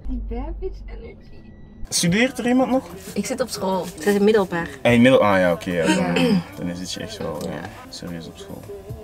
Die bad bitch energy. Studeert er iemand nog? Ik zit op school. Ik zit in middelbaar. Ah ja, oké. Dan is het echt wel serieus op school.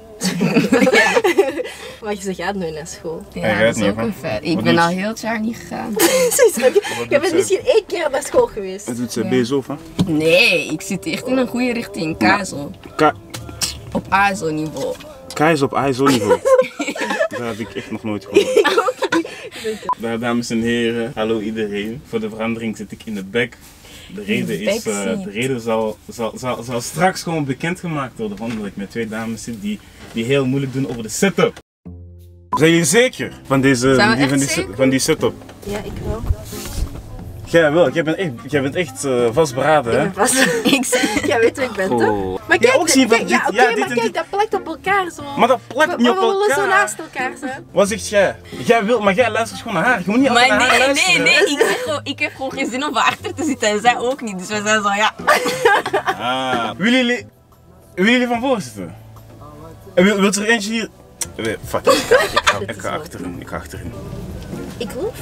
Maar je gaat nu naar school. Ja, Hij dat gaat is niet, ook hè? een vet. Ik Wat ben doet al ze? heel het jaar niet gegaan. Je bent misschien 1 keer naar school geweest. Wat doet ze? BSO, hè? Nee, ik zit echt in een goede richting. KSO. Op ASO niveau. K is op ISO niveau. Dat heb ik echt nog nooit gehoord. Dames en heren, hallo iedereen. Voor de verandering zit ik in de back. De reden zal straks gewoon bekendgemaakt worden, omdat ik met 2 dames zit die heel moeilijk doen over de setup. Zijn jullie zeker van die setup? Ja, ik wel. Jij wel, jij bent echt vastberaden, hè? Ik ben vast. Jij weet wie ik ben, toch? Maar kijk, ook zien van kijk, dit, ja, oké, ja, dit maar en kijk, dit. dat plakt op elkaar zo. Maar dat plakt niet op We willen zo elkaar. naast elkaar zijn. Wat zegt jij? Maar jij luistert gewoon naar haar. Je moet niet altijd Maar naar haar nee, luisteren. ik heb gewoon geen zin om van achter te zitten en zij ook niet. Dus we zijn zo, ja. Willen jullie van voor zitten? Wilt er eentje hier? Fuck, ik ga achterin. Ik loef.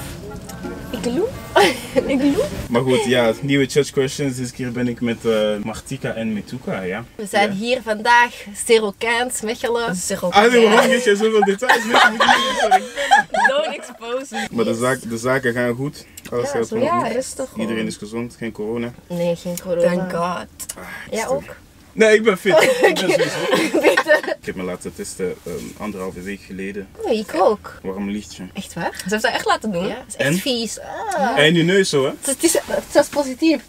Ik loef. Maar goed, ja, nieuwe Judge Questions. Deze keer ben ik met Martika en Metuka, ja. We zijn hier vandaag, Serokijns, Mechelen. Waarom geef jij zoveel details? Don't expose me. Maar de zaken gaan goed. Alles gaat gewoon ja, goed. rustig. Iedereen is gezond, geen corona. Nee, geen corona. Thank God. Ja, ook. Nee, ik ben fit. Ik ben sowieso. Ik heb me laten testen 1,5 week geleden. Nee, ik ook. Waarom liegt je? Echt waar? Ze heeft dat echt laten doen. Ja, dat is echt En? vies. En je neus zo, hè? Het is positief.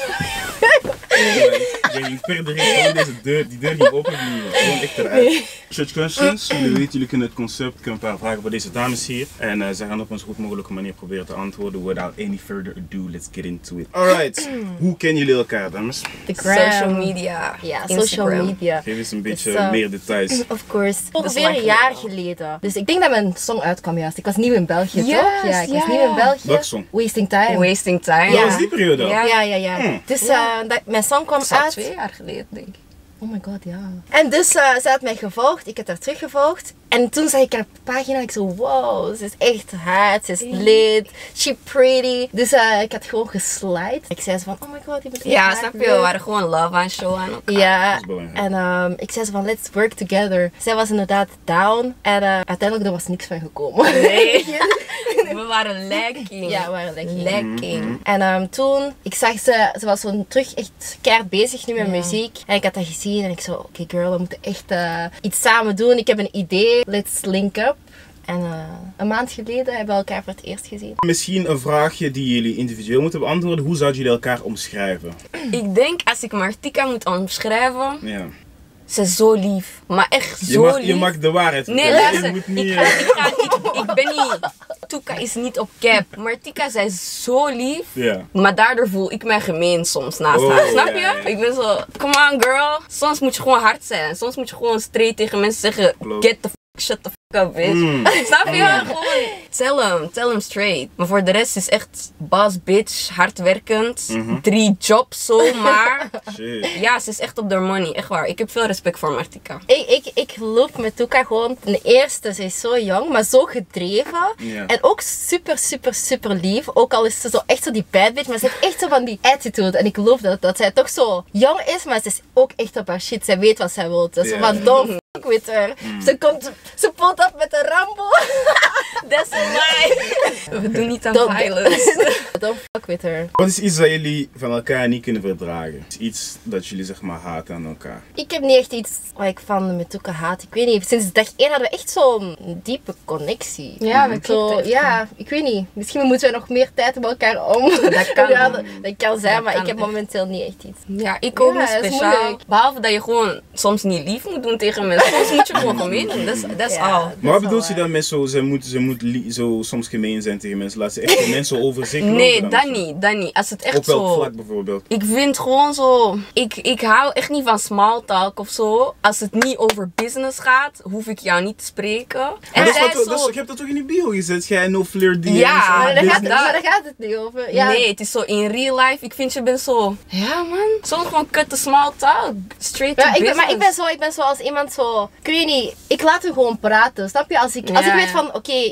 Je per direct gewoon die deur ging openblijven. Gewoon echt eruit. Judge Questions, jullie weten, jullie kunnen het concept. Ik heb een paar vragen voor deze dames hier. En zij gaan op een zo goed mogelijke manier proberen te antwoorden. Without any further ado, let's get into it. Alright, hoe kennen jullie elkaar, dames? De Social media. Ja, Instagram. social media. Geef eens een beetje Dus, meer details. Of course. is Ongeveer lang een jaar geleden geleden. Dus ik denk dat mijn song uitkwam juist. Ik was nieuw in België, toch? Juist, Ja, ik was ja, nieuw ja. in België. Welke song? Wasting Time. Wasting time. Dat was die periode al? Ja. Ja. Dus mijn song kwam Dat is al uit. 2 jaar geleden, denk ik. Oh my god, ja. En dus zij had mij gevolgd, ik heb haar teruggevolgd. En toen zag ik haar pagina en ik zo, wow, ze is echt hard, ze is lit, she pretty. Dus ik had gewoon geslide. Ik zei zo van, oh my god, je bent echt Ja, hard, snap je? leuk. We waren gewoon love aan show aan elkaar. Ja, Dat is belangrijk. en ik zei zo van, let's work together. Zij was inderdaad down en uiteindelijk er was niks van gekomen. Nee. We waren lekking. Ja, we waren lekker. Lekking. En toen, ik zag ze was zo terug echt keihard bezig nu met muziek. En ik had dat gezien en ik zo, oké girl, we moeten echt iets samen doen. Ik heb een idee, let's link up. En een maand geleden hebben we elkaar voor het eerst gezien. Misschien een vraagje die jullie individueel moeten beantwoorden. Hoe zouden jullie elkaar omschrijven? Ik denk, als ik Martika moet omschrijven, Ja. ze is zo lief. Maar echt zo lief. Je mag de waarheid Nee, vertellen. luister, Je moet niet... ik ben niet... Tuka is niet op cap. Martika, zij is zo lief. Ja. Maar daardoor voel ik mij gemeen soms naast Oh, haar. Snap je? ja, ja. Ik ben zo, come on girl. Soms moet je gewoon hard zijn. Soms moet je gewoon straight tegen mensen zeggen, Klopt. get the shut the fuck up, bitch. Snap je? Gewoon, tell him straight. Maar voor de rest is echt boss bitch, hardwerkend. 3 jobs zomaar. Shit. Ja, ze is echt op haar money. Echt waar. Ik heb veel respect voor Martika. Ik loop met Tuka gewoon. Ten eerste, ze is zo jong, maar zo gedreven. Ja. En ook super lief. Ook al is ze zo echt zo die bad bitch, maar ze heeft echt zo van die attitude. En ik geloof dat zij toch zo jong is, maar ze is ook echt op haar shit. Zij weet wat zij wil. Dus Ja. van don't fuck with her. Ze pult op met een Rambo. That's a lie. We doen niet aan Don't- violence. Don't fuck with her. Wat is iets dat jullie van elkaar niet kunnen verdragen? Iets dat jullie zeg maar haten aan elkaar? Ik heb niet echt iets wat ik van met Tuka haat. Ik weet niet, sinds dag 1 hadden we echt zo'n diepe connectie. Ja, we Zo, klikken. ja, ik weet niet. Misschien moeten we nog meer tijd met elkaar om. Dat kan. Ja, dat kan zijn, Dat maar kan ik heb echt. momenteel niet echt iets. Ja, ik ook Ja, niet dat is speciaal. moeilijk. Behalve dat je gewoon soms niet lief moet doen tegen mensen. Soms moet je gewoon gemeen doen. Dat is Ja. al. Maar wat wel bedoelt je waar. dan met ze moet zo soms gemeen zijn tegen mensen? Laat ze echt de mensen over zich lopen Nee, dan dat of zo? niet. Dat niet. Als het echt Op welk zo... vlak bijvoorbeeld? Ik vind gewoon zo... Ik hou echt niet van small talk of zo. Als het niet over business gaat, hoef ik jou niet te spreken. Maar En dat is zij wat, is zo... je hebt dat toch in je bio gezet? Jij no flirt DM's Ja, aan Maar daar business? gaat het niet over. Ja. Nee, het is zo in real life. Ik vind je bent zo... Ja man. Soms gewoon cut the small talk. Straight to Ja, business. maar ik ben zo als iemand zo, ik weet niet, ik laat hem gewoon praten, snap je? Als ik Ja, weet ja. van, oké,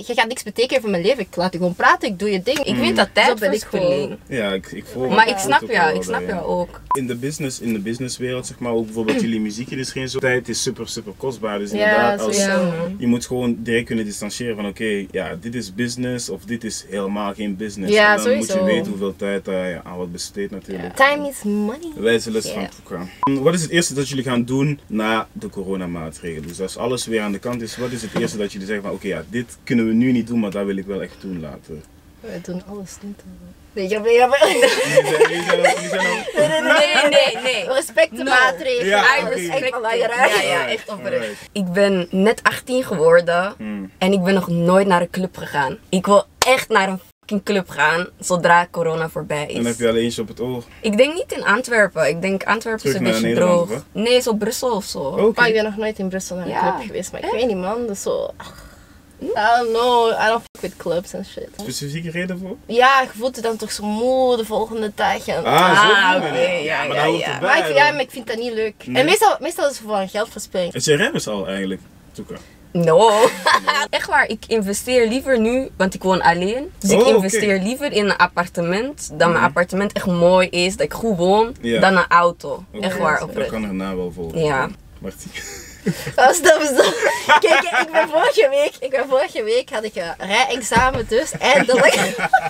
je gaat niks betekenen voor mijn leven. Ik laat je gewoon praten, ik doe je ding. Ik vind dat tijdverspilling. Ja, ik voel Maar ik snap jou ook. In de businesswereld, zeg maar, ook bijvoorbeeld jullie muziekindustrie en zo, tijd is super kostbaar. Dus Ja, inderdaad, sowieso. je moet gewoon direct kunnen distancieren van oké, ja, dit is business of dit is helemaal geen business. Ja, en dan sowieso. moet je weten hoeveel tijd je aan wat besteedt natuurlijk. Time is money. Wijze les van Tuka. Wat is het eerste dat jullie gaan doen na de coronamaatregelen? Dus als alles weer aan de kant is, wat is het eerste dat jullie zeggen van oké, ja, dit kunnen we nu niet doen, maar dat wil ik wel echt doen later? We doen alles niet. Nee. Jullie zijn al... Nee. Respect de maatregelen. Ja, I oké. respect belangrijk. it. Ja, echt oprecht. Alright. Ik ben net 18 geworden en ik ben nog nooit naar een club gegaan. Ik wil echt naar een fucking club gaan zodra corona voorbij is. Dan heb je al eentje op het oog. Ik denk niet in Antwerpen. Ik denk Antwerpen is Terug een naar beetje Nederland, droog. of Nee, zo Brussel of zo. Oké. Maar ik ben nog nooit in Brussel naar een Ja. club geweest, maar ik weet niet man, dat is zo... I don't know, I don't fuck with clubs en shit. Specifieke reden voor? Ja, je voelt je dan toch zo moe de volgende dag. En... Zo oké, ja, maar dat hoort ja. erbij. Maar ik vind dat niet leuk. Nee. En meestal is het voor een geldverspilling. Het zijn remmers al eigenlijk, Tuka. No. Echt waar, ik investeer liever nu, want ik woon alleen. Dus ik Oh, oké. investeer liever in een appartement, dat mijn appartement echt mooi is, dat ik goed woon, Ja. dan een auto. Oké. Echt waar, Dat oprecht. kan erna wel volgen. Ja. Martie. Stop. Kijk, ik ben vorige week had ik een rijexamen dus, eindelijk.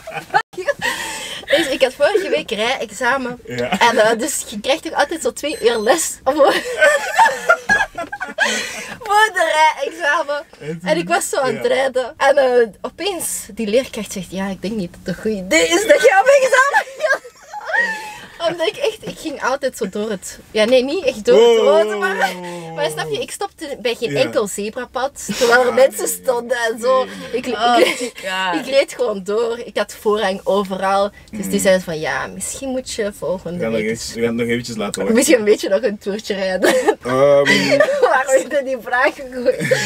Dus ik had vorige week rijexamen. Ja. En dus je krijgt toch altijd zo 2 uur les voor de rijexamen. En ik was zo aan het rijden. En opeens, die leerkracht zegt, ja, ik denk niet dat het een goed idee is dat je op examen gaat. Omdat ik ging altijd zo door het... Ja, nee, niet echt door het rode, maar snap je, ik stopte bij geen enkel zebrapad, terwijl er mensen stonden en zo. Ik reed gewoon door, ik had voorrang overal. Dus die zeiden van, ja, misschien moet je volgende week... We gaan het nog eventjes laten wachten. Misschien een beetje nog een toertje rijden. Waarom heb je die vraag gegooid?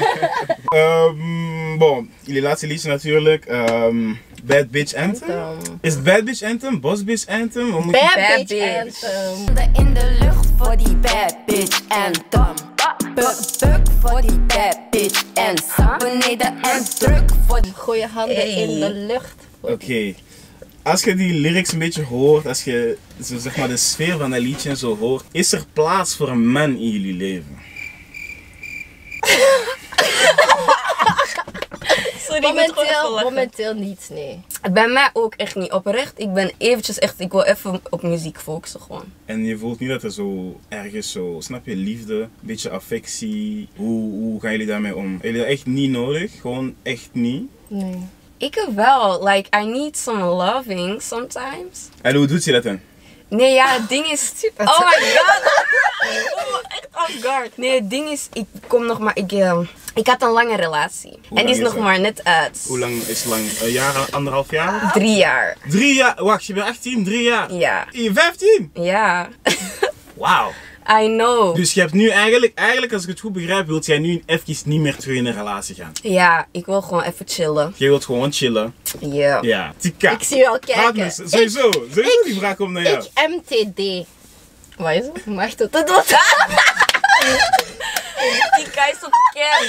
Bon, jullie laatste liedje natuurlijk. Bad Bitch Anthem. Is het Bad Bitch Anthem? Boss Bitch Anthem? Hoe moet je- Bad Bitch. Bitch Anthem. In de lucht voor die bad bitch anthem. Buk voor die bad bitch anthem. Beneden en druk voor die... Gooi je handen in de lucht. Oké. Als je die lyrics een beetje hoort, als je zo, zeg maar, de sfeer van dat liedje en zo hoort, is er plaats voor een man in jullie leven? Sorry, Momenteel niet, nee. Bij mij ook echt niet. Oprecht, ik ben eventjes echt, ik wil even op muziek focussen gewoon. En je voelt niet dat er zo ergens zo, snap je, liefde, een beetje affectie, hoe gaan jullie daarmee om? Hebben jullie dat echt niet nodig? Gewoon echt niet? Nee. Ik wel, like, I need some loving sometimes. En hoe doet je dat dan? Nee, ja, het ding is... Oh my god! Oh, echt off guard. Nee, het ding is, ik kom nog maar... Ik had een lange relatie. En lang die is is nog dat? maar net uit. Hoe lang is het lang? Een jaar, 1,5 jaar? 3 jaar. 3 jaar? Wacht, je bent 18, 3 jaar? Ja. Je 15? Ja. Wauw. I know. Dus je hebt nu eigenlijk als ik het goed begrijp, wilt jij nu even niet meer terug in een relatie gaan. Ja, ik wil gewoon even chillen. Je wilt gewoon chillen. Ja. Ja. Tika. Ik zie je al Laat me, kijken. sowieso die vraag komt naar jou. Ik MTD. Wat is het? Mag dat het wat? Die guy is op camp.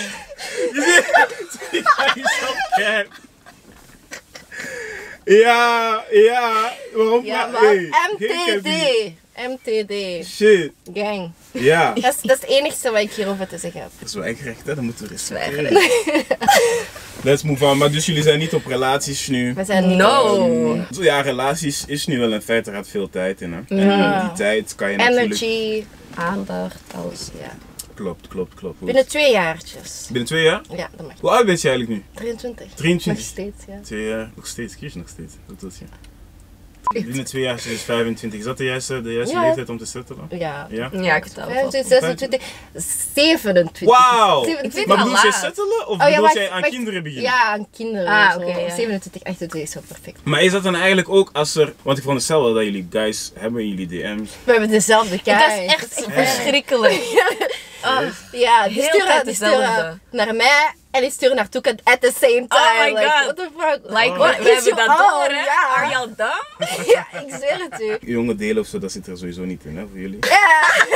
Ja, waarom? Ja, maar? man. Geen camping. MTD. Shit. Gang. Ja. Dat is het enigste wat ik hierover te zeggen heb. Dat is wel echt recht, hè? Dat moeten we respecteren. Let's move on. Maar dus jullie zijn niet op relaties nu. We zijn niet... No. Ja, relaties is nu wel een feit. Er gaat veel tijd in, hè? En die tijd kan je natuurlijk... Energy, aandacht, alles, ja. Klopt. Binnen 2 jaartjes. Binnen 2 jaar? Ja, dat mag. Hoe oud ben je eigenlijk nu? 23. 23. Nog steeds, ja. 2 jaar, nog steeds, kies je nog steeds. Wat doet je? Binnen 2 jaar is je dus 25. Is dat de juiste Ja. leeftijd om te settelen? Ja. Ja? Ja, ik vertel het 25, 26, 27. Wauw! 27. Maar al bedoel jij laat. settelen of Oh ja, bedoel wacht, jij aan wacht. kinderen beginnen? Ja, aan kinderen. Ah, zo. oké, ja. 27, 28 is zo perfect. Maar is dat dan eigenlijk ook als er... Want ik veronderstel wel dat jullie guys hebben in jullie DM's. We hebben dezelfde kijk. Dat is echt verschrikkelijk. Ja, die Heel sturen, tijd die dezelfde. sturen naar mij en die sturen naar Tuka at the same time. Oh my Like, god. what the fuck? Like, What we is hebben dat your- door, hè? ja. Are y'all dumb? Ja, ik zweer het u. Jonge delen of zo, dat zit er sowieso niet in, hè, voor jullie.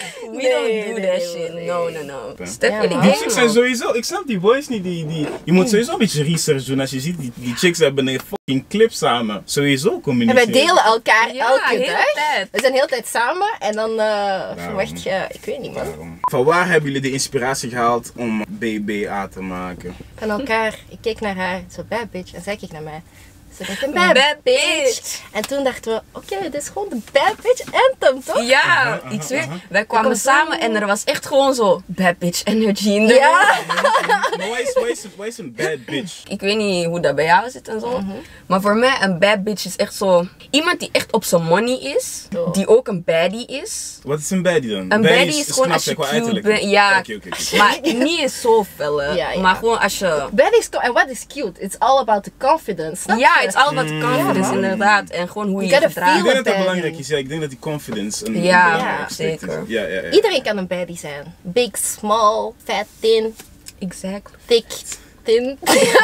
We don't do that shit. No. Step Ja, jullie man. Die game chicks zijn up. sowieso, ik snap die boys niet, je moet sowieso een beetje research doen als je ziet, die chicks hebben een fucking clip samen. Sowieso En communiceren. wij delen elkaar Ja, elke hele dag. tijd. We zijn de hele tijd samen en dan verwacht je, ik weet niet man, Daarom. Van waar hebben jullie de inspiratie gehaald om BBA te maken? van elkaar. Ik keek naar haar, zo bad bitch, en zij keek naar mij. Ze dacht, een Bad bad bitch. bitch. En toen dachten we, oké, dit is gewoon de bad bitch anthem, toch? Ja, ik zweer. Wij kwamen komt samen zo. en er was echt gewoon zo bad bitch energy in de Ja. Maar wij is een bad bitch? Ik weet niet hoe dat bij jou zit en zo. Maar voor mij een bad bitch is echt zo iemand die echt op zijn money is. Zo. Die ook een baddie is. Wat is een baddie dan? Een baddie is gewoon knap, als je zeg maar, cute uiterlijk. bent. Ja, Oké. maar niet eens zo felle. Ja. Maar gewoon als je... Bad is, en what is cute? It's all about the confidence. Snap Ja, je? it's all about confidence man. inderdaad. En gewoon hoe je You je gotta gedraagt. Ik denk dat dat baddie. belangrijk is. Ja, ik denk dat die confidence een Ja, belangrijk aspect zeker. is. Ja. Iedereen kan een baddie zijn. Big, small, fat, thin, Exactly. thick, thin.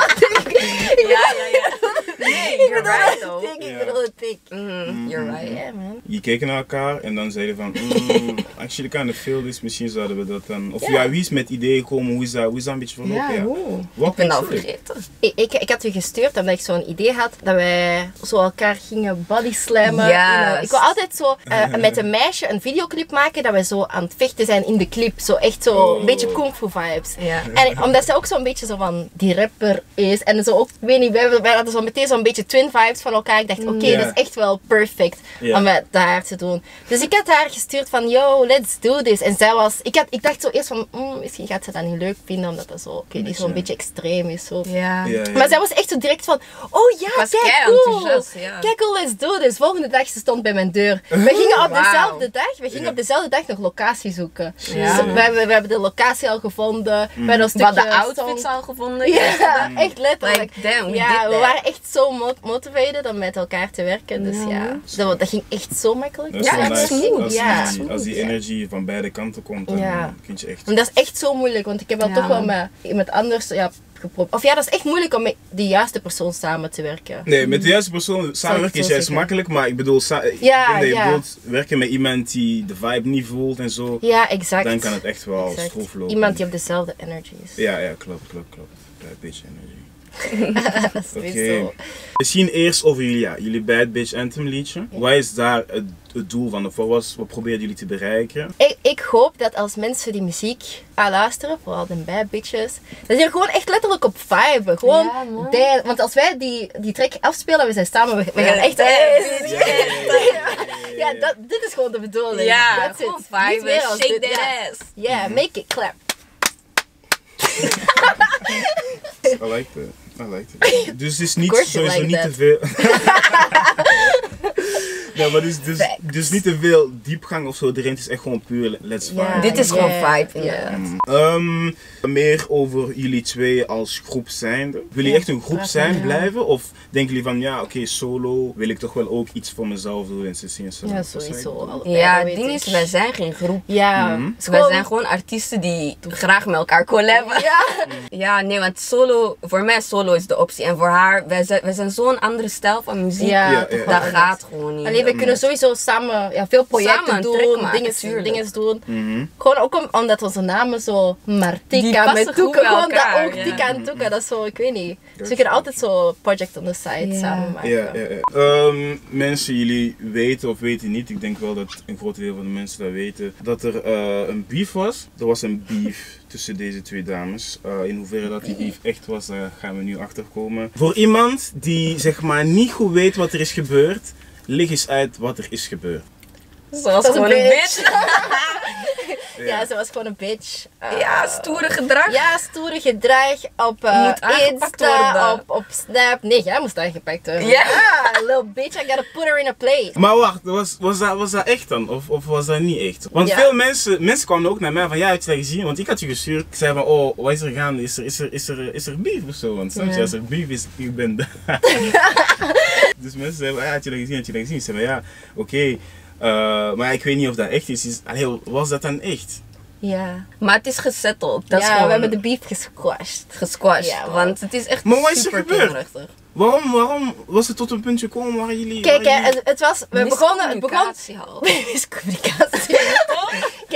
Ja. Nee, you're right though. Thick, ik bedoel het thick. You're right. Ja, man. Je keken naar elkaar en dan zeiden van, actually kind of feel this, misschien zouden we dat dan... Of Ja. ja, wie is met ideeën gekomen, hoe is dat een beetje verlopen? Ja, hoe? Wat Ik ben dat sorry. vergeten. Ik had u gestuurd omdat ik zo'n idee had dat wij zo elkaar gingen body slammen. Yes. Ik wil altijd zo met een meisje een videoclip maken dat wij zo aan het vechten zijn in de clip. Zo echt zo een beetje kung fu vibes. Ja. En omdat zij ook zo'n beetje zo van die rapper is en zo ook, ik weet niet, wij hadden zo meteen zo'n beetje twin vibes van elkaar. Ik dacht, oké, Ja. dat is echt wel perfect Ja. om met haar te doen. Dus ik had haar gestuurd van, yo, let's do this. En zij was, ik dacht zo eerst van, misschien gaat ze dat niet leuk vinden omdat dat zo, ik weet niet, zo'n beetje extreem is. Zo. Ja. Ja. Maar zij was echt zo direct van, oh ja, was kijk kei cool. enthousiast, ja. Kijk cool, let's do this. Volgende dag, ze stond bij mijn deur. We gingen op Wauw. dezelfde dag, nog locatie zoeken. Ja. Dus we hebben de locatie al gevonden. We hadden een We hadden stukje outfits stond- al gevonden. Ja, echt letterlijk. Like, damn, we ja, did we that. waren echt zo motivated om met elkaar te werken. Dus ja, dat ging echt zo makkelijk. Dat is Ja, wel het is nice. smooth. Als, Ja. als die energie van beide kanten komt, dan Ja. kun je echt... En dat is echt zo moeilijk, want ik heb wel Ja. toch wel met iemand anders geprobeerd. Of ja, dat is echt moeilijk om met de juiste persoon samen te werken. Nee, met de juiste persoon samenwerken is zo juist zeggen. makkelijk, maar ik bedoel, ik Ja, denk dat je ja. bedoelt werken met iemand die de vibe niet voelt en zo, Ja, exact. dan kan het echt wel Exact. stroef lopen. Iemand die op dezelfde energy is. Ja, klopt. Bad bitch energy. Dat is Oké. zo. Misschien eerst over jullie Bad Bitch Anthem liedje. Wat is daar het doel van? Of wat proberen jullie te bereiken? Ik hoop dat als mensen die muziek gaan luisteren, vooral de bad bitches, dat die er gewoon echt letterlijk op viben. Gewoon, Ja, man. want als wij die track afspelen, we zijn samen, we gaan echt... Ja, dit is gewoon de bedoeling. Ja, That's it. gewoon Niet viben, meer als shake dit, that ja. ass. Yeah, make it clap. I liked it. Dus het is niet course you sowieso like niet te veel. Ja, maar dus niet te veel diepgang of zo erin. Het is echt gewoon puur let's vibe. Ja, Dit is gewoon yeah, vibe, yeah. inderdaad. Meer over jullie twee als groep zijnde. Willen jullie Ja, echt een groep praat zijn, maar. blijven? Of denken jullie van, ja, oké, solo wil ik toch wel ook iets voor mezelf doen en Sissy en zo? Ja, Wat zeg sowieso. je? allebei, Ja, dat het weet ding ik. is, wij zijn geen groep. Ja, Mhm. het is Wij zijn gewoon artiesten die graag met elkaar collaben. Ja. Ja, nee, want solo, voor mij solo is de optie. En voor haar, wij zijn zo'n andere stijl van muziek. Ja, Ja, toch ja. wel. Dat gaat gewoon niet. Alleen we kunnen sowieso samen veel projecten Samen een track doen, maken, tuurlijk. dingen doen. Mhm. Gewoon ook omdat onze namen zo Die Martika passen met goed Toeka, bij gewoon dat elkaar, ook ja. Tika en Toeka, dat is zo, ik weet niet. Dus we Gotcha. kunnen altijd zo project on the side Ja. samen maken. Ja. Mensen, jullie weten of weten niet, ik denk wel dat een groot deel van de mensen dat weten, dat er een beef was. Er was een beef tussen deze twee dames. In hoeverre dat die beef echt was, daar gaan we nu achterkomen. Voor iemand die zeg maar niet goed weet wat er is gebeurd, leg eens uit wat er is gebeurd. Ze was Dat is gewoon een een bitch. Ja, ze was gewoon een bitch. Ja, stoere gedrag. Ja, stoere gedrag op Moet aangepakt Insta, worden. op Snap. Nee, jij moest aangepakt worden. Ja. Little bitch, I gotta put her in a place. Maar wacht, was dat echt dan? Of was dat niet echt? Want Ja. veel mensen kwamen ook naar mij van, ja, had je dat gezien? Want ik had je gestuurd. Ik zei van, oh, wat is er gaande? Is er beef of zo? Want soms Ja. als er beef is, ik ben daar. Dus mensen zeiden, had je dat gezien? Ik zei van, ja, oké. Maar ik weet niet of dat echt is. Allee, was dat dan echt? Ja, Maar het is gesetteld. Dat is ja gewoon we hebben de beef gesquashed. gesquashed. Ja, man. want het is echt Maar wat is er super gebeurd? kinderachtig. Waarom was het tot een punt gekomen waar jullie... Kijk, waar hè, jullie- het begon... Miscommunicatie al. Miscommunicatie. Kijk,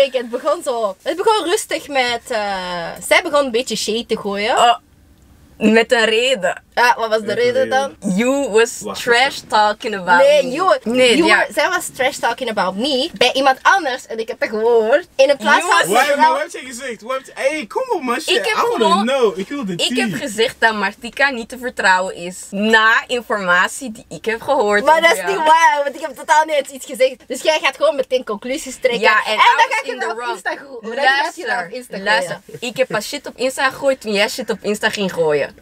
kijk, het begon rustig met... zij begon een beetje shade te gooien. Oh, met een reden. Wat was de reden dan? You was trash talking about Nee, zij was trash talking about me bij iemand anders en ik heb het gehoord. In een plaats van... Wat heb je gezegd? Hey, kom op man, shit. Ik wil de Ik heb gezegd dat Martika niet te vertrouwen is. Na informatie die ik heb gehoord. Maar dat is niet waar, want ik heb totaal niet iets gezegd. Dus jij gaat gewoon meteen conclusies trekken. Ja, en dan ga ik in het the op wrong. Insta gooien. Luister. Ik heb pas shit op Insta gegooid toen jij shit op Insta ging gooien.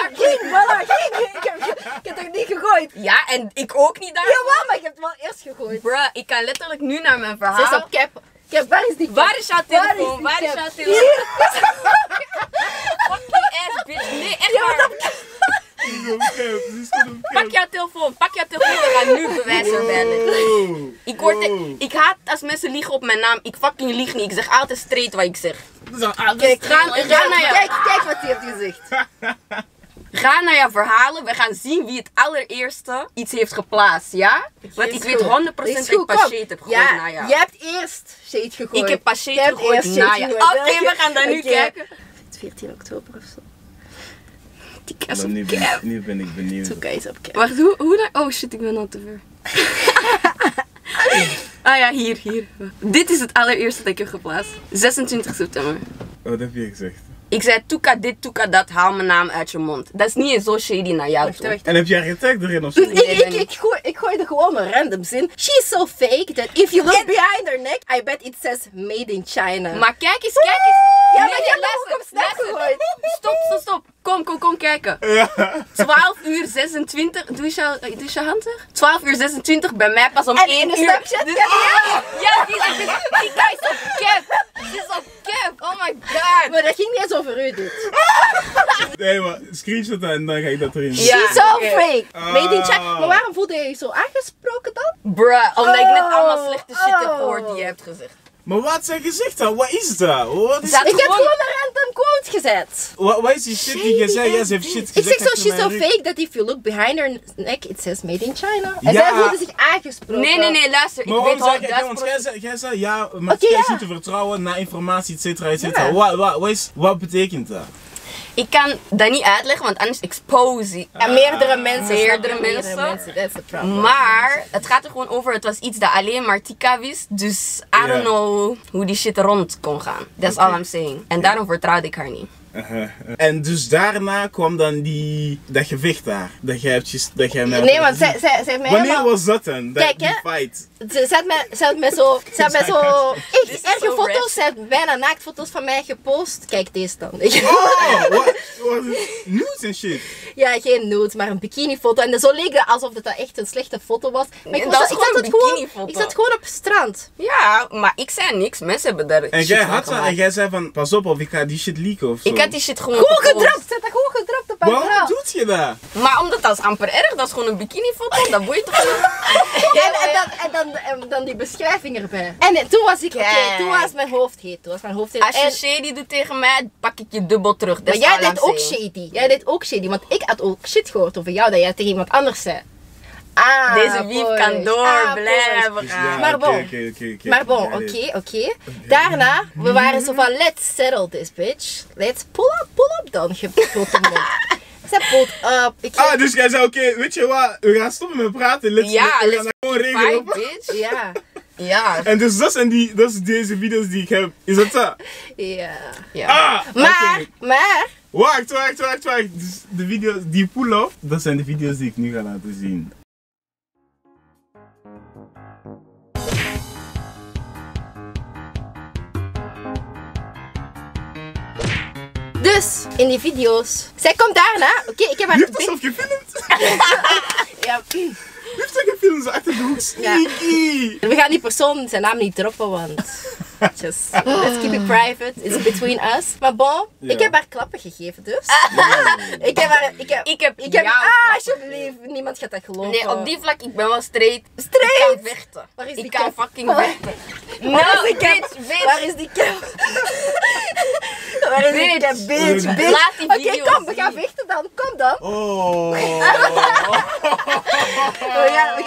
Ik heb het niet gegooid. Ja, en ik ook niet daar. Jawel, maar ik heb het wel eerst gegooid. Bruh, ik kan letterlijk nu naar mijn verhaal. Ze is op cap. Waar is die cap? Waar is jouw telefoon? Waar is jouw telefoon? Fucking ass bitch. Nee, echt waar. Pak jouw telefoon, we gaan nu bewijzen bellen. Ik haat als mensen liegen op mijn naam. Ik fucking lieg niet. Ik zeg altijd straight wat ik zeg. Kijk, Ga naar je... kijk wat hij heeft gezegd. Ga naar jouw verhalen. We gaan zien wie het allereerste iets heeft geplaatst, ja? Want ik weet 100% dat ik pas shade heb gegooid na jou. Jij hebt eerst shade gegooid. Ik heb pas shade gegooid na jou. Oké, we gaan daar nu kijken. Het is 14 oktober of zo. Die kast op Nu ben ik benieuwd. Zo guys op cap. Wacht, hoe daar? Oh shit, ik ben al te ver. Ah ja, hier. Dit is het allereerste dat ik heb geplaatst. 26 september. Wat heb je gezegd? Ik zei toeka dit, toeka dat, haal mijn naam uit je mond. Dat is niet eens zo shady naar jou toe. En heb jij getagd erin of zo? Ik gooi er gewoon een random zin. She's so fake that if you look behind her neck, I bet it says made in China. Maar kijk eens. Ja, maar je hebt hem ook op snap gegooid. Stop. Kom kijken. 12:26. Doe je je hand weg? 12:26 bij mij pas om 1 uur. En in de Snapchat? Dus, ja, die guy is op cap. Die is op cap. Oh my god. Maar dat ging niet eens over u dit. Nee, maar screenshot en dan ga ik dat erin. Ja. She's so oké. fake. Made in China. Maar waarom voelde je je zo aangesproken dan? Bruh, omdat ik net allemaal slechte shit heb gehoord die je hebt gezegd. Maar wat zijn gezegd dan? Wat is dat? Wat is, Zat Ik heb gewoon- gewoon een random quote gezet. wat is die shit die je zei? Ja, ze heeft shit Ik gezegd. zeg zo, she's achter so mijn rug. fake that if you look behind her neck, it says made in China. En Ja. zij voelde zich aangesproken. Nee, luister. Maar Ik weet waarom al, zeg je, want jij zei ja, maar Oké, jij is ja. niet te vertrouwen naar informatie, et cetera. Ja. Wat betekent dat? ik kan dat niet uitleggen, want anders expose ik. En meerdere mensen. Meerdere snap je? mensen. That's the problem. Maar het gaat er gewoon over, het was iets dat alleen Martika wist. Dus I don't know hoe die shit rond kon gaan. That's all I'm saying. En daarom vertrouwde ik haar niet. En dus daarna kwam dan dat gevecht daar. Dat jij mij Nee, want zij heeft mij Wanneer helemaal... was dat dan? Kijk, Die hè. fight. Ze had me zo echt This is erge so foto's. rich. Ze had bijna naaktfoto's van mij gepost. Kijk deze dan. Oh, wat? Nudes en shit. Ja, geen nude, maar een bikinifoto. En zo leek het alsof het echt een slechte foto was. Maar Nee, dat is gewoon een bikinifoto. ik zat gewoon op het strand. Ja, maar ik zei niks. Mensen hebben daar En shit jij van had dat gemaakt. en jij zei van, pas op of ik ga die shit leaken of zo. Ik had die shit gewoon Gewoon gepost. gedropt. Ze had dat gewoon gedropt op haar Waarom vrouw. doet je dat? Maar omdat dat is amper erg, dat is gewoon een bikinifoto. Dat boeit toch niet? En dan die beschrijving erbij. En toen was ik, toen was mijn hoofd heet. Als je shady doet tegen mij, pak ik je dubbel terug. Maar That's jij all I'm deed ook saying. shady. Jij deed ook shady, want ik had ook shit gehoord over jou dat jij tegen iemand anders zei. Ah, Deze wief boy. kan door Ah, blijven Dus gaan. ja, Maar bon. oké. Maar bon, oké. Daarna, we waren zo van, let's settle this bitch. Let's pull up dan, grote mond. Zij pulled up. Ah, dus jij zei oké, weet je wat, we gaan stoppen met praten. We gaan dat gewoon regelen. Fight, bitch. Ja, Ja. En dus dat zijn deze video's die ik heb. Is dat zo? ja. Ah! Maar... Wacht. Dus de video's, die pull-up, dat zijn de video's die ik nu ga laten zien. Dus, in die video's. Zij komt daarna. Oké, ik heb haar... Je hebt dat zelf gefilmd? Ja. Je hebt dat gefilmd, zo achter de hoek. Sneaky! We gaan die persoon zijn naam niet droppen, want... Just, let's keep it private. It's between us. Maar bon, Ja. ik heb haar klappen gegeven dus. Ik heb jou alsjeblieft, niemand gaat dat geloven. Nee, op die vlak, ik ben wel straight. Straight? Ik kan vechten. Waar is die Ik kan cap? fucking vechten. Waar is die cap? bitch. Waar is die cap? Waar is die cap? Bitch. Laat die Oké, video kom, we gaan zien. vechten dan. Kom dan. Oh! We gaan een beetje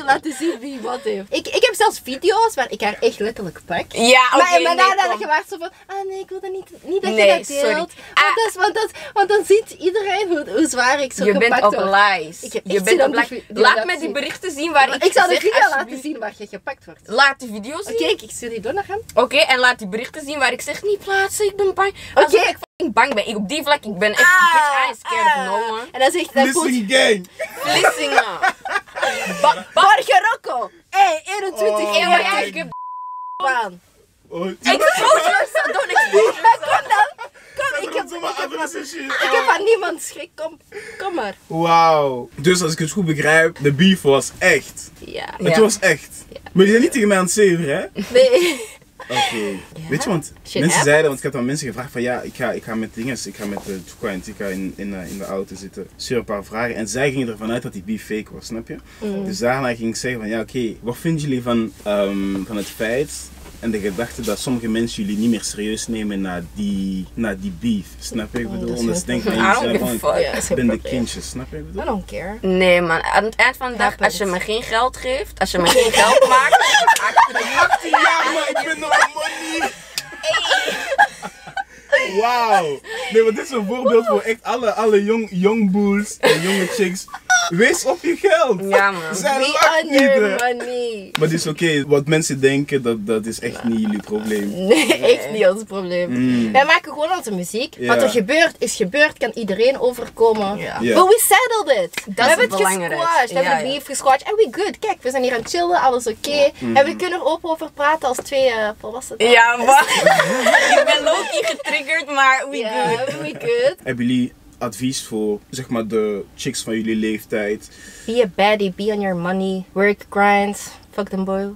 laten zien wie wat heeft. Ik heb zelfs video's waar ik haar echt letterlijk pak. Ja, oké. Maar nee, nadat kom. je waart zo van, nee, ik wil dat niet dat Nee, je dat sorry. deelt. Want dan ziet iedereen hoe zwaar ik zo Je gepakt bent op word. lies. Ik heb Je echt bent zin op om lies. die Laat laten me die zien. berichten zien waar ik Ik zal de zeg, video laten alsjeblieft. zien waar je gepakt wordt. Laat de video's zien. Oké, ik stuur die door naar hem. Oké, en laat die berichten zien waar ik zeg niet plaatsen, ik ben bang. Alsof Oké. ik fucking bang ben. Ik op die vlak, ik ben echt bitch, I ain't scared of no one. En dan zegt hij, Listen gang. Vlissingen. Borger Rocco. 21 Ja, maar ja, ik heb baan. Oh, expose yourself, don't expose Maar kom dan. Kom, ik heb van niemand schrik. Kom maar. Wauw. Dus als ik het goed begrijp, de beef was echt. Ja. Het was echt. Maar je bent niet tegen mij aan het zeveren, hè? Nee. Oké. Weet je, want Shit mensen app? zeiden, want ik heb dan mensen gevraagd van ja, ik ga met dinges, ik ga met Tuka en Tika in de auto zitten, stuur een paar vragen en zij gingen ervan uit dat die beef fake was, snap je? Dus daarna ging ik zeggen van ja, oké, wat vinden jullie van het feit en de gedachte dat sommige mensen jullie niet meer serieus nemen na die beef, snap je? Ik bedoel, dat is omdat ze heel denken I van don't jullie give zijn a fuck. Ja, van, is ik ben de geen probleem. kindjes, snap je? Ik bedoel? I don't care. Nee man, aan het eind van de dag, Happens. als je me geen geld geeft, als je me geen geld maakt, achter de 18 jaar, maar ik ben nog money! Wauw! Nee, maar dit is een voorbeeld voor echt alle young bulls en jonge chicks. Wees op je geld! Ja man. Zij Be lacht on niet, your hè. money. Maar het is oké, wat mensen denken, dat is echt niet jullie probleem. Nee, echt niet ons probleem. Wij maken gewoon onze muziek. Ja. Wat er gebeurt, is gebeurd. Kan iedereen overkomen. Ja. Ja. But we settled it. We is hebben het het belangrijkste. gesquashed. We hebben Ja, de ja. beef gesquashed. En we good. Kijk, we zijn hier aan het chillen. Alles oké. En we kunnen er open over praten als twee volwassenen. Ja man. Ik ben low-key getriggerd, maar we Ja, good. we good. Hebben jullie advies voor, zeg maar, de chicks van jullie leeftijd? Be a baddie. Be on your money. Work, grind. Fuck them boys.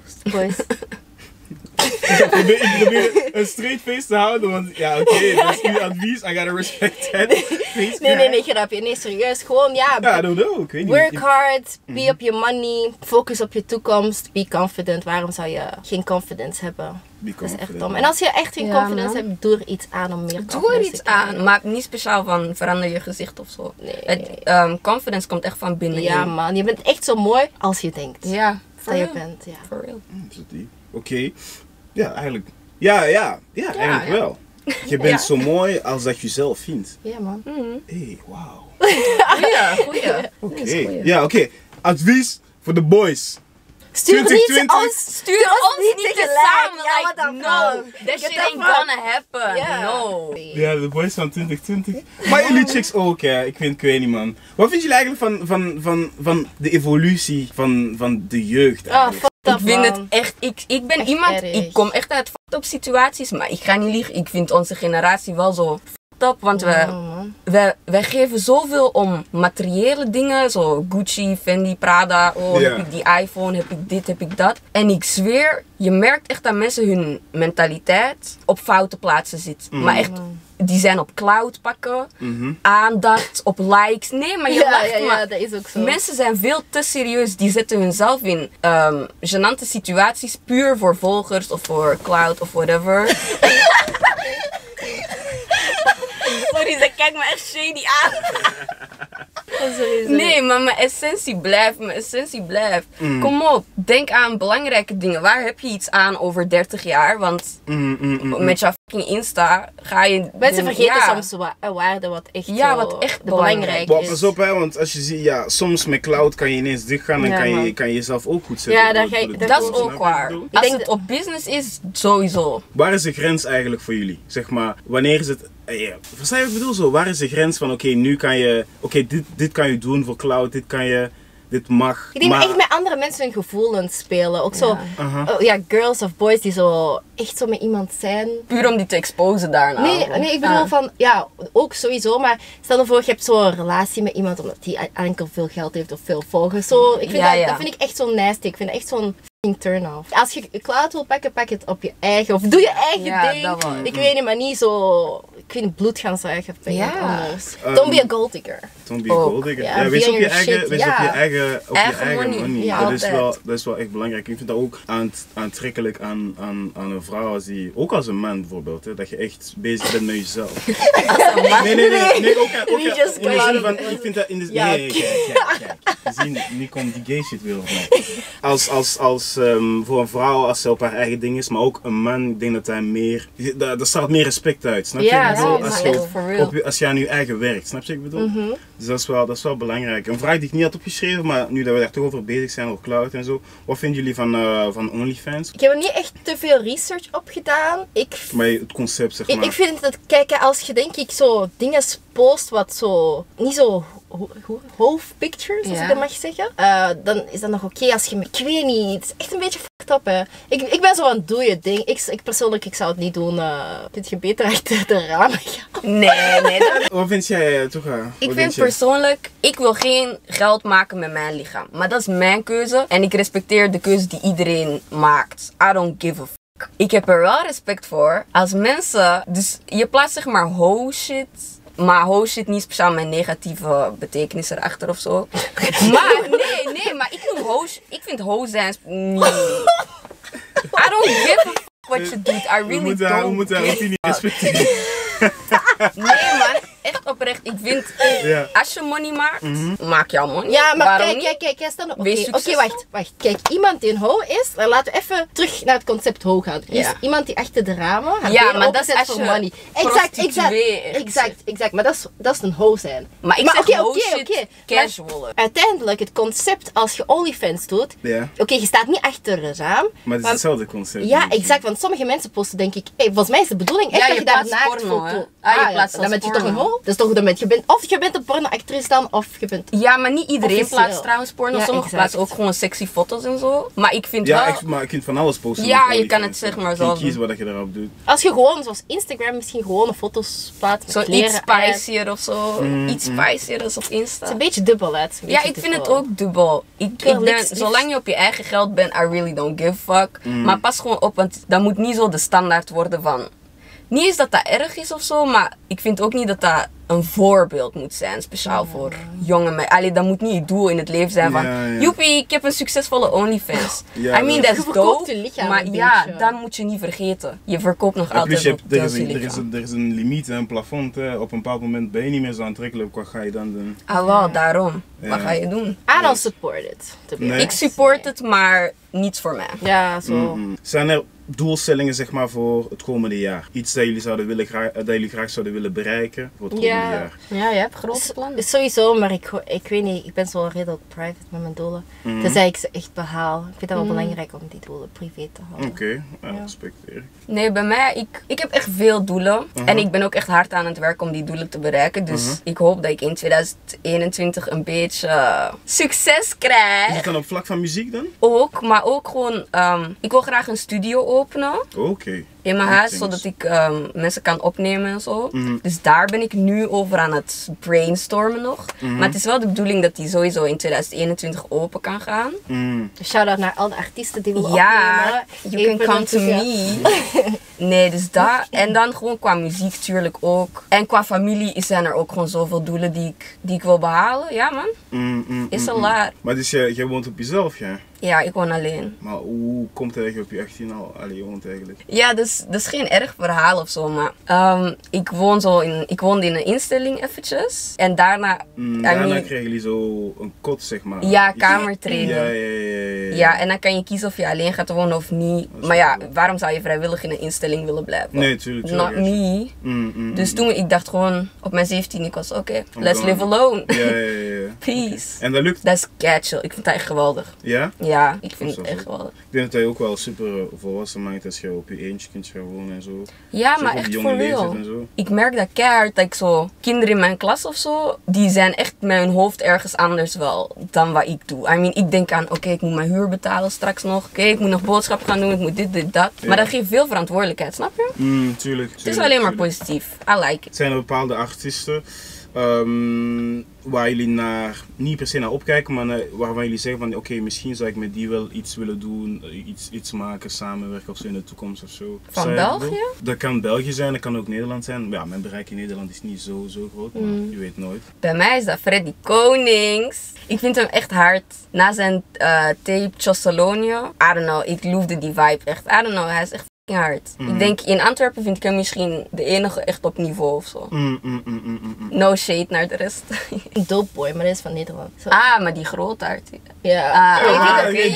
Ik probeer een straight face te houden, want ja, oké, dat is uw advies. I gotta respect that. Nee, grapje. Nee, serieus. Gewoon, ja. Ja, I don't know. Ik weet niet. Work hard, be op je money, focus op je toekomst, be confident. Waarom zou je geen confidence hebben? Be Dat is echt confident. dom. En als je echt geen Ja, confidence man. hebt, doe er iets aan om meer Doe er confidence iets te krijgen. aan, maar niet speciaal van verander je gezicht of zo. Nee. Confidence komt echt van binnenin. Ja man, je bent echt zo mooi als je denkt Ja, dat je bent. Ja. For real. Is het die? Oké. Ja, eigenlijk. Ja, eigenlijk ja. wel. Je bent Ja. zo mooi als dat je zelf vindt. Ja man. Hé, wauw. Goeie. Oké. Ja, oké. Advies voor de boys. Stuur niet 2020. ons. Stuur ons niet tegelijk. samen. Ja, Like, what the no. fuck? That Get shit the ain't fuck. gonna happen. Ja. No. Ja, de boys van 2020. Maar jullie chicks ook, ja. Ik weet niet, man. Wat vinden jullie eigenlijk van de evolutie van de jeugd Ah, eigenlijk? fuck Ik dat vind het man. echt, ik ben Echt iemand, erg. ik kom echt uit fucked up situaties, maar ik ga niet liegen, ik vind onze generatie wel zo fucked up, want man. wij geven zoveel om materiële dingen, zo Gucci, Fendi, Prada, oh Ja. heb ik die iPhone, heb ik dit, heb ik dat. En ik zweer, je merkt echt dat mensen hun mentaliteit op foute plaatsen zit. Maar echt, die zijn op cloud pakken, aandacht, op likes. Nee, maar je lacht, maar dat is ook zo. mensen zijn veel te serieus. Die zetten hunzelf in gênante situaties puur voor volgers of voor cloud of whatever. Sorry, ze kijkt me echt shady aan. Sorry. Nee, maar mijn essentie blijft. Kom op, denk aan belangrijke dingen. Waar heb je iets aan over 30 jaar? Want met jouw fucking Insta ga je... Mensen vergeten ja. soms wat waarde wat echt, Ja, zo wat echt belangrijk belangrijk Pas is. op, hè, want als je ziet, ja, soms met cloud kan je ineens dichtgaan en Ja, man. kan je jezelf ook goed zetten. Ja, daar ga je- Dat is Snap je ook wat waar. ik bedoel? Als denk het op business is, sowieso. Waar is de grens eigenlijk voor jullie? Zeg maar, wanneer is het... Versta je wat ik bedoel zo? Waar is de grens van, oké, nu kan je... Oké, dit kan je doen voor cloud, dit mag. Ik denk maar, echt met andere mensen hun gevoelens spelen. Ook zo, girls of boys die zo echt zo met iemand zijn. Puur om die te exposen daarna. Nee, ik bedoel van, ja, ook sowieso, maar stel je voor, je hebt zo'n relatie met iemand omdat die enkel veel geld heeft of veel volgers. Zo, ik vind dat vind ik echt zo nasty. Ik vind dat echt zo'n fucking turn-off. Als je cloud wil pakken, pak het op je eigen, of doe je eigen Ja, ding. dat wel. Ik weet niet, maar niet zo, ik vind bloed gaan zuigen bij Ja. iemand anders. Don't be a gold digger. Don't be a gold digger. Ja, wees op je your eigen, shit, wees ja. op je eigen money. Ja, Dat is wel echt belangrijk. Ik vind dat ook aantrekkelijk aan een vrouw als die, ook als een man bijvoorbeeld, hè, dat je echt bezig bent met jezelf. Nee, ook in de zin van, ik vind dat in de kijk. Nu komt die gay shit weer op mij. Als voor een vrouw, als ze op haar eigen ding is, maar ook een man, ik denk dat hij meer, daar straalt meer respect uit, snap je? Ja, Als je aan je eigen werkt, snap je wat ik bedoel? Dus dat is wel belangrijk. Een vraag die ik niet had opgeschreven, maar nu dat we daar toch over bezig zijn, over cloud en zo. Wat vinden jullie van OnlyFans? Ik heb er niet echt te veel research op gedaan. Maar het concept, zeg maar. Ik vind dat, kijk, als je denk ik zo dingen post wat zo, niet zo hoofdpictures, als ik dat mag zeggen, dan is dat nog oké als je me, ik weet niet, het is echt een beetje fucked up, hè. Ik ben zo aan doe je ding. Ik persoonlijk, ik zou het niet doen. Vind je beter achter de ramen gaan? Nee. Wat vind jij, Toega? Ik vind persoonlijk, ik wil geen geld maken met mijn lichaam. Maar dat is mijn keuze. En ik respecteer de keuze die iedereen maakt. I don't give a fuck. Ik heb er wel respect voor als mensen, dus je plaatst zeg maar ho shit. Maar ho shit niet speciaal met negatieve betekenis erachter of zo. Maar nee, maar ik noem ho, ik vind ho zijn niet. I don't give a fuck what you do. I really don't. We moeten haar opinie respecteren. Nee man, echt oprecht. Ik vind, als je money maakt, maak jouw money. Ja, maar waarom kijk, stel nou. Wees Oké, wacht. Kijk, iemand die een ho is, dan laten we even terug naar het concept ho gaan. Er is iemand die achter de ramen haar benen maar dat is als voor je money. Exact. Maar dat is een ho zijn. Maar ik zeg ho shit casual. Uiteindelijk, het concept als je OnlyFans doet, oké, je staat niet achter een raam. Maar het is hetzelfde concept. Ja, exact. Want sommige mensen posten denk ik, volgens mij is de bedoeling echt dat je daar naakt foto. Dan ben je toch een ho? Dat is toch de je bent een pornoactrice dan, of je bent... Ja, maar niet iedereen officieel. plaatst trouwens porno. Sommigen plaatsen ook gewoon sexy foto's en zo. Maar ik vind wel... maar je kunt van alles posten. Ja, je kan het zeg maar zo. Je kiest wat je erop doet. Als je gewoon, zoals Instagram, misschien gewone foto's plaatst met zo iets spicier of zo. Iets spicier als op Insta. Het is een beetje dubbel uit. Ja, ik vind het ook dubbel. Zolang je op je eigen geld bent, I really don't give a fuck. Maar pas gewoon op, want dat moet niet zo de standaard worden van... Niet eens dat dat erg is of zo, maar ik vind ook niet dat dat een voorbeeld moet zijn, speciaal voor jonge meiden. Allee, dat moet niet het doel in het leven zijn van, joepie, ik heb een succesvolle OnlyFans. I mean, dat is dope, maar dat moet je niet vergeten. Je verkoopt nog altijd op er is een limiet, een plafond. Hè. Op een bepaald moment ben je niet meer zo aantrekkelijk. Wat ga je dan doen? Ah, wel, daarom. Wat ga je doen? I don't support it. Ik support het, maar niets voor mij. Ja, zo. Zijn er doelstellingen zeg maar voor het komende jaar? Iets dat jullie graag zouden willen bereiken voor het komende jaar? Ja, je hebt grote plannen. Sowieso, maar ik weet niet, ik ben zo redelijk private met mijn doelen. Tenzij ik ze echt behaal. Ik vind het wel belangrijk om die doelen privé te houden. Oké, respecteer ik. Nee, bij mij, ik heb echt veel doelen. En ik ben ook echt hard aan het werk om die doelen te bereiken. Dus ik hoop dat ik in 2021 een beetje succes krijg. Is het dan op vlak van muziek dan? Ook, maar ook gewoon, ik wil graag een studio openen. Oké. In mijn huis, zodat ik mensen kan opnemen en zo. Dus daar ben ik nu over aan het brainstormen nog. Maar het is wel de bedoeling dat die sowieso in 2021 open kan gaan. Shout-out naar al de artiesten die willen opnemen. You can come to me. Nee, dus dat. En dan gewoon qua muziek natuurlijk ook. En qua familie zijn er ook gewoon zoveel doelen die ik wil behalen. Ja man, is a lot. Maar dus jij woont op jezelf, ja? Ja, ik woon alleen. Maar hoe komt het eigenlijk op je 18 al alleen woont eigenlijk? Ja, dus dat is geen erg verhaal of zo, maar ik woonde in een instelling eventjes. En daarna... daarna kregen jullie zo een kot, zeg maar. Ja, kamertraining. Ja, en dan kan je kiezen of je alleen gaat wonen of niet. Maar ja, waarom zou je vrijwillig in een instelling willen blijven? Nee, tuurlijk. Not me. Dus toen, ik dacht gewoon, op mijn 17, ik was oké, let's live alone. Ja. Peace. En dat lukt? Dat is chill. Ik vind dat echt geweldig. Ja? Ja, ik vind het echt geweldig. Ik denk dat hij ook wel super volwassen maakt als je op je eentje kunt gaan wonen en zo. Ja, maar echt voor real. Ik merk dat keihard dat ik zo, kinderen in mijn klas of zo, die zijn echt met hun hoofd ergens anders wel dan wat ik doe. I mean, ik denk aan, oké, ik moet mijn huur betalen straks nog. Oké, ik moet nog boodschappen gaan doen, ik moet dit, dat. Ja. Maar dat geeft veel verantwoordelijkheid, snap je? Tuurlijk. Het is alleen maar positief. I like it. Zijn er bepaalde artiesten waar jullie niet per se naar opkijken, maar waarvan jullie zeggen van oké, misschien zou ik met die wel iets willen doen, iets maken, samenwerken of zo in de toekomst of zo. Van België? Dat kan België zijn, dat kan ook Nederland zijn. Ja, mijn bereik in Nederland is niet zo groot, maar je weet nooit. Bij mij is dat Freddy Konings. Ik vind hem echt hard. Na zijn tape Chossalonia, I don't know, ik loefde die vibe echt. I don't know, hij is echt hard. Ik denk in Antwerpen vind ik hem misschien de enige echt op niveau of zo. No shade naar de rest. Dope Boy, maar dat is van Nederland. Zo. Ah, maar die grote artiest. Ja. Dream Big.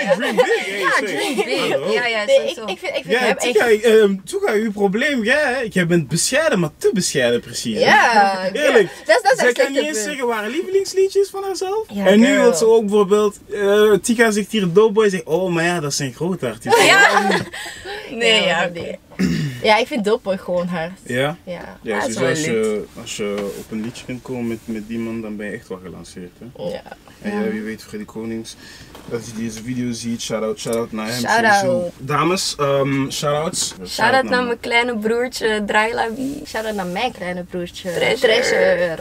Ik vind Ja, hem echt... Tuka, uw probleem, jij bent bescheiden, maar te bescheiden precies. Ja. Eerlijk. Dat is Zij echt kan niet een eens punt. zeggen waar een lievelingsliedje is van haarzelf. Ja, En nu girl. wil ze ook bijvoorbeeld, Tika zegt hier Dope Boy, zegt oh maar ja, dat zijn grote artiesten. Ja. Nee, ja, Ja, oké. Ja, ik vind Dope Boy gewoon hard. Ja? Ja. Ja, dat is sowieso wel als je op een liedje kunt komen met die man, dan ben je echt wel gelanceerd. Hè? Ja. En ja, wie weet, Freddy Konings, als je deze video ziet, shout-out naar hem. Shout-out. Sowieso. Dames, shout-outs. Shout-out naar mijn kleine broertje, Drailabi. Shout-out naar mijn kleine broertje. Treasure.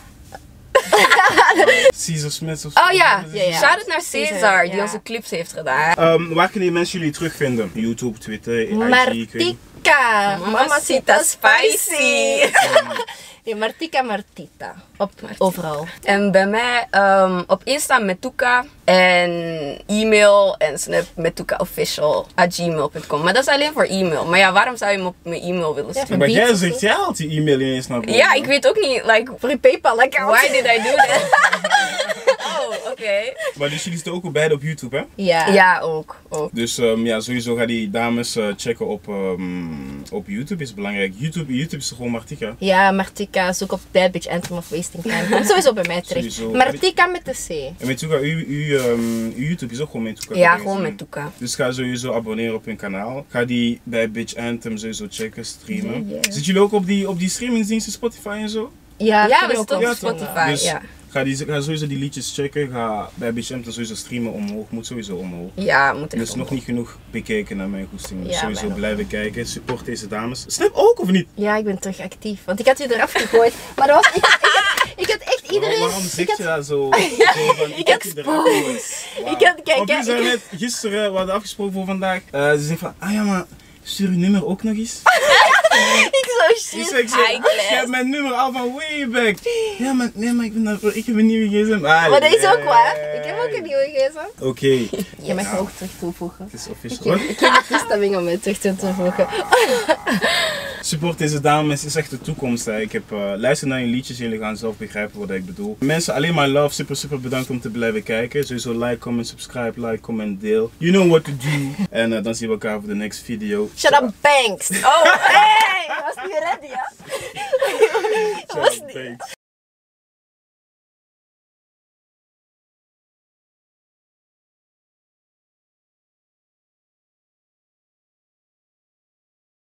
Caesar Smith of Oh ja, Ja, ja. shout-out naar Cesar, die ja. onze clips heeft gedaan. Waar kunnen mensen jullie terugvinden? YouTube, Twitter, IG, ik weet niet. Martika. Mamacita Spicy. Nee, Martika. Overal. En bij mij op Insta Metuka en e-mail en Snap metukaofficial@gmail.com. Maar dat is alleen voor e-mail. Maar ja, waarom zou je hem op mijn e-mail willen sturen? Maar jij Beats zegt ja, had die e-mail ineens naar boven. Ja, ik weet ook niet, like, Voor je PayPal account. why did I do that? Oh, oké. Maar dus jullie zitten ook beide op YouTube, hè? Ja. Ja, ook. Dus ja, sowieso ga die dames checken op YouTube, is belangrijk. YouTube is gewoon Martika. Ja, Martika. Zoek op Bad Bitch Anthem of Wasting Time. Komt sowieso bij mij terecht. Sowieso. Martika met de C. En Metuka, uw YouTube is ook gewoon Metuka. Ja, gewoon Metuka. Dus ga sowieso abonneren op hun kanaal. Ga die bij Bitch Anthem sowieso checken, streamen. Yeah. Zitten jullie ook op die streamingsdiensten Spotify en zo? Ja, Ja, vind we ik zitten ook op wel Spotify. vinden. Dus ja. ga sowieso die liedjes checken. Ga bij Bitch Anthem sowieso streamen omhoog. Moet sowieso omhoog. Ja, moet Er echt is nog niet genoeg bekeken naar mijn goesting. Dus Ja, sowieso mijn ook. blijven kijken. Support deze dames. Snap ook of niet? Ja, ik ben terug actief. Want ik had je eraf gegooid. Maar dat was, ik had echt iedereen... Waarom ik zeg had, je dat zo? Ik had je eruit gegooid. ik had, kijk, Want we kijk, zijn net gisteren, we hadden afgesproken voor vandaag. Ze zegt van, ah ja maar, stuur je nummer ook nog eens? ik zo Ik shit. zeg, je hebt mijn nummer al van way back. Ja maar, nee maar ik heb een nieuwe gsm. Maar dat is ook waar. Ik heb ook een nieuwe gsm. Oké, Je mag me ook terug toevoegen. het is official. Ik heb de toestemming om mij terug toe te voegen. Support deze dames is echt de toekomst. Hè. Ik heb luister naar je liedjes, jullie gaan zelf begrijpen wat ik bedoel. Mensen, alleen maar love, super bedankt om te blijven kijken. Sowieso like, comment, subscribe, like, comment, deel. You know what to do. En dan zien we elkaar voor de next video. Shut up, Banks. Oh, hey! Was niet ready, ja? Ciao, thanks.